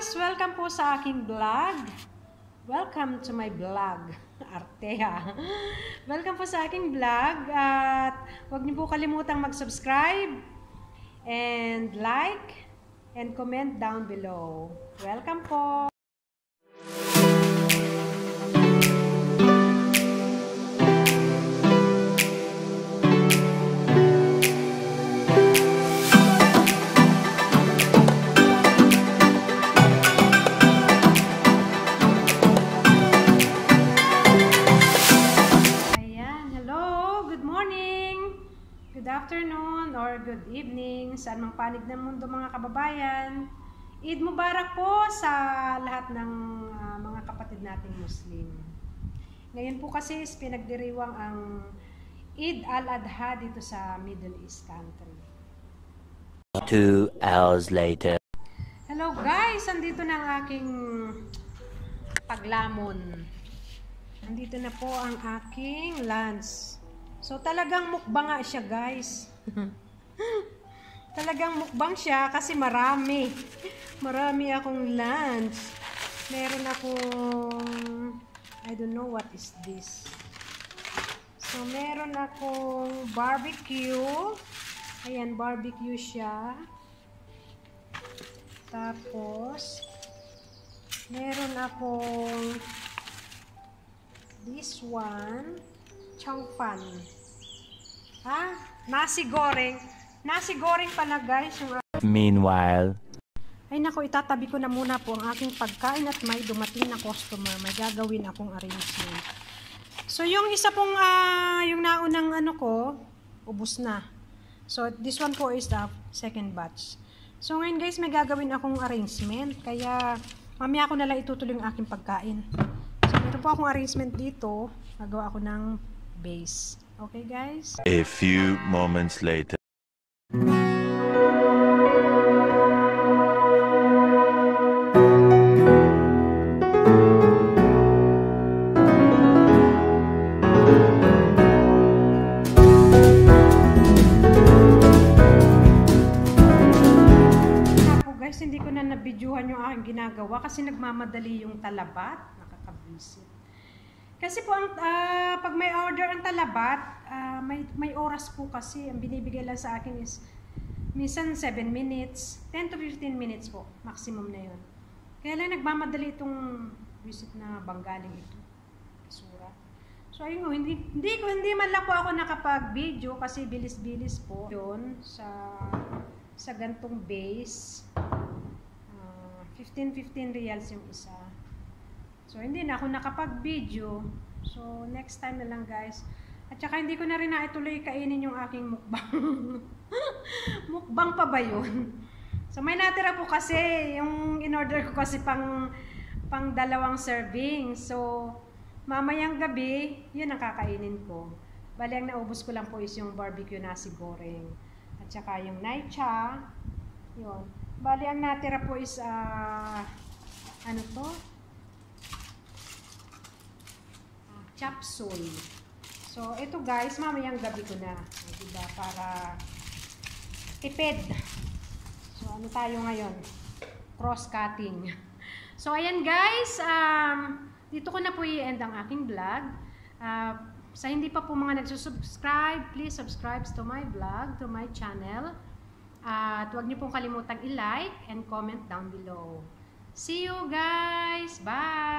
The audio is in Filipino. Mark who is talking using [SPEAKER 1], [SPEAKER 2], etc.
[SPEAKER 1] guys! Welcome po sa aking vlog. Welcome to my vlog. Artea. Welcome po sa aking vlog. At huwag niyo po kalimutang mag-subscribe and like and comment down below. Welcome po! Good afternoon or good evening, saan mang panig ng mundo mga kababayan. Eid Mubarak po sa lahat ng mga kapatid nating Muslim. Ngayon po kasi pinagdiriwang ang Eid Al Adha dito sa Middle East country.
[SPEAKER 2] 2 hours later.
[SPEAKER 1] Hello guys, andito na ang aking paglamon. Andito na po ang aking lunch. So, talagang mukbang nga siya, guys. Talagang mukbang siya kasi marami. Marami akong lunch. Meron akong, I don't know what is this. So, meron akong barbecue. Ayan, barbecue siya. Tapos, meron akong this one. Chongpan. Ha? Nasi goreng. Nasi goreng pala guys.
[SPEAKER 2] Meanwhile.
[SPEAKER 1] Ay nako, itatabi ko na muna po ang aking pagkain at may dumating na customer. May gagawin akong arrangement. So yung isa pong, yung naunang ano ko, ubos na. So this one po is the second batch. So ngayon guys, may gagawin akong arrangement. Kaya mamaya ko nalang itutuloy yung aking pagkain. So meron po akong arrangement dito. Gagawa ako ng base. Okay, guys?
[SPEAKER 2] A few moments later.
[SPEAKER 1] Ako, guys, hindi ko na nabidyohan yung aking ginagawa kasi nagmamadali yung talabat. Nakakabisit. Kasi po, pag may order ang talabat, may oras po kasi. Ang binibigay lang sa akin is minsan 7 minutes, 10 to 15 minutes po. Maximum na yun. Kaya lang nagmamadali itong visit na banggaling ito. Kasura. So ayun, hindi man lang po ako nakapag-video kasi bilis-bilis po. Yun, sa gantong base. 15 reals yung isa. So, hindi na ako nakapag-video. So, next time na lang guys. At saka hindi ko na rin naituloy kainin yung aking mukbang. Mukbang pa ba yun? So, may natira po kasi. Yung in-order ko kasi pang 2 serving. So, mamayang gabi, yun ang kakainin ko. Bali, ang naubos ko lang po is yung barbecue nasi goreng. At saka yung naicha. Yun. Bali, ang natira po is, ano to? Chop suey. So, ito guys, mamayang gabi ko na. Diba? Para tipid. So, ano tayo ngayon? Cross-cutting. So, ayan guys. Dito ko na po i-end ang aking vlog. Sa hindi pa po mga nagsusubscribe, please subscribe to my vlog, to my channel. At huwag niyo pong kalimutang i-like and comment down below. See you guys! Bye!